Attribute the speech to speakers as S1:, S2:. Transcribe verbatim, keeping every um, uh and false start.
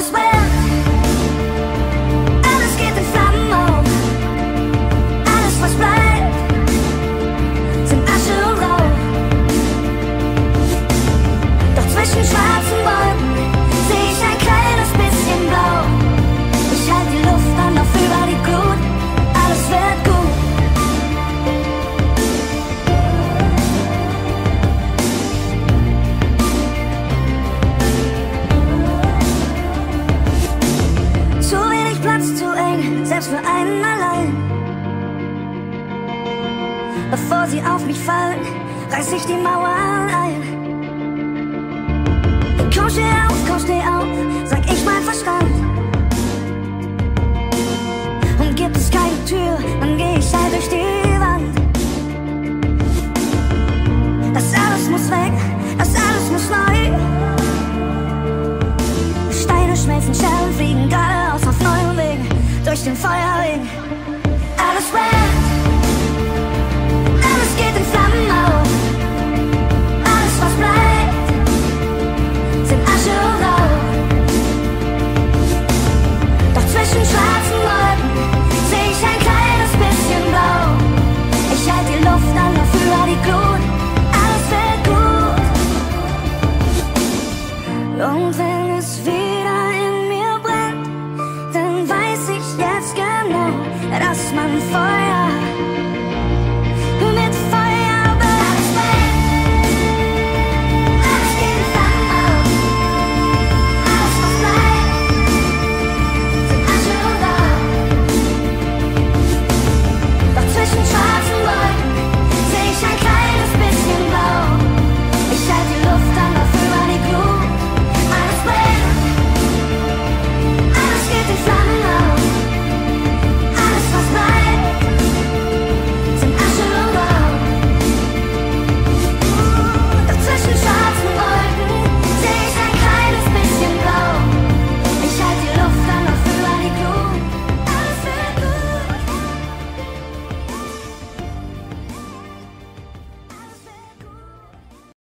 S1: Alles brennt, alles geht in Flammen auf. Alles, was bleibt, sind Asche und Rauch. Doch zwischen schwarzen Wolken sehe ich ein kleines bisschen blau. Ich halte die Luft an, auf über die Glut. Alles wird gut. Zu wenig Platz, zu eng, selbst für einen allein. Bevor sie auf mich fallen, reiß ich die Mauern ein. Komm, steh auf, komm, steh auf, sag ich mein Verstand. Und gibt es keine Tür, dann geh ich halt durch die Wand. Das alles muss weg, das alles muss neu. Steine schmelzen, Scherben fliegen geradeaus auf neuen Wegen, durch den Feuerring.